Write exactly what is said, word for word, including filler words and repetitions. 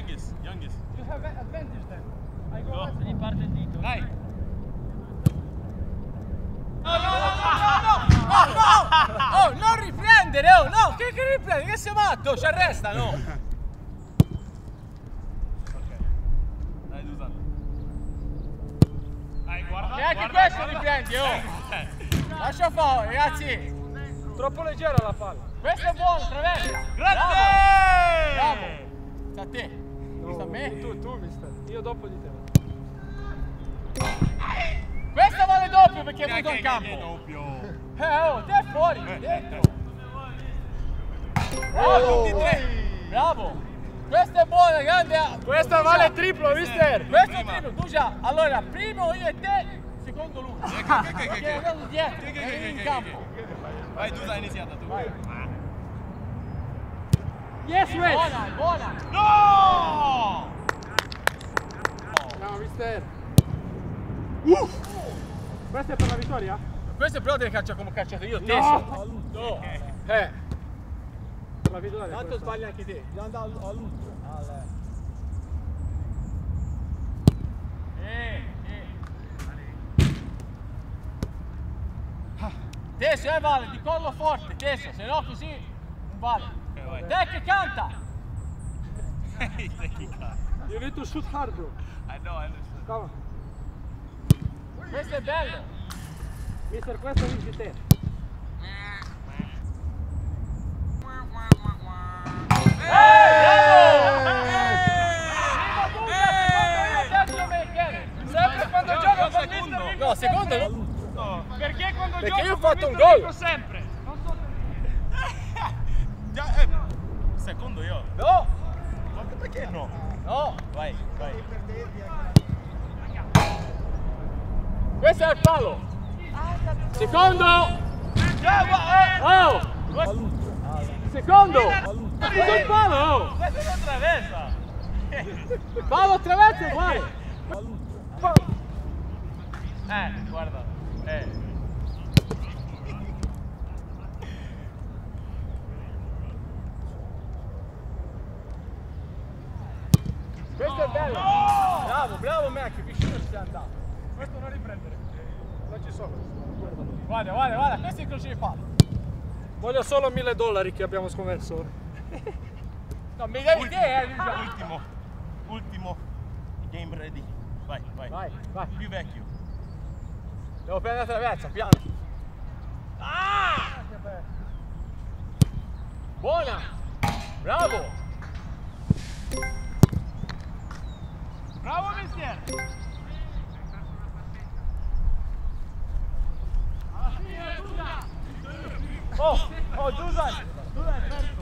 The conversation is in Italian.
youngest, youngest. You have advantage then. I go No. out. Gli parte il dito. Dai. No, no, no, no, no, no, no, oh, non riprendere, oh, no, che, che riprende, che sei matto, ci arresta, no. Ok, dai Dušan. Dai, guarda, E anche guarda, questo guarda. riprendi, oh. Lascia fare, ragazzi. Troppo leggera la palla. Questo è buono, traversa. Grazie! Bravo. Sta a te. No, Sta a me. Tu, tu, mister. Io dopo di te. Questo vale doppio perché è Che- venuto che- in che- campo. che doppio. Eh, oh, te è fuori, Eh, dentro. Oh, Bravo. tutti e tre. Bravo. Questo è buono, grande. Questa Dušan. vale triplo, mister. Questo è Prima. triplo, Dušan. Allora, primo io e te, secondo lui. Che- che- che- che- Perché è andato dietro, Che- che- è che- in che- campo. che- Vai Dušan, iniziata tu. Vai. Yes, Wes. Buona, buona. No! No, mister. Uh. Questa è per la vittoria? Questo però deve calciare come ho calciato io, te. No. No. Eh. La vittoria. Tanto questa. sbagli anche te. Devo andare all'ultimo. Eh, eh. Teso, eh vale, di collo forte, teso, se no così non vale. Ok, vai. Te che canta! You need to shoot hard, bro. I know, I understand. Come on. Questo è bello. Mister, questo vinci te. Sempre quando gioco con mister. No, secondo no. No. Perché quando Perché gioco io ho con fatto un mister gol. vinco sempre. Non so Già, eh, secondo io. No, Ma perché no? no. Vai, vai. Questo è il palo. Secondo. Oh. Secondo. Questo è il palo. Oh. Questo non attraversa. Palo attraverso e vai. Eh, guarda. Eh. Questo è bello. No! Bravo, bravo Max, vicino ci sei andato. Questo non riprendere. Non ci sono. Guarda, guarda, guarda, questo è il crociere palo. Voglio solo mille dollari che abbiamo scommesso. No, mi devi te, eh. Ultimo. Ultimo. Game ready. Vai, vai. Vai, vai. Più vecchio. Devo prendere la traversa, piano. Ah! Buona. Bravo. Bravo mister. Oh, oh, Dušan. Dušan,